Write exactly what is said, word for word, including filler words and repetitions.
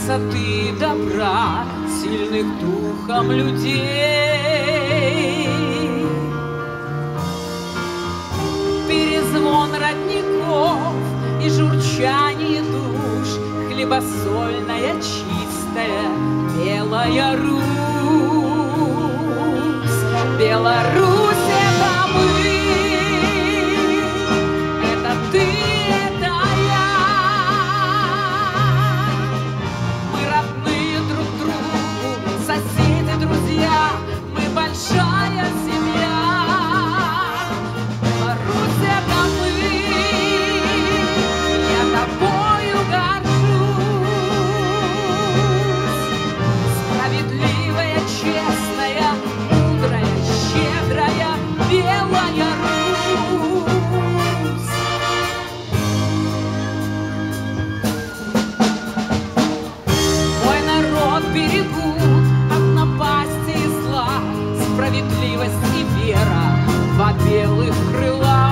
красоты, добра, сильных духом людей. Перезвон родников и журчание душ, хлебосольная, чистая, белая Русь. Беларусь — это мы, это ты, это я. Мы родные друг другу, соседи, друзья, мы большая семья. Беларусь — это мы, я тобою горжусь. Справедливая, честная, мудрая, щедрая, белая Русь. Мой народ берегут от напасти и зла, справедливость и вера во белых крылах.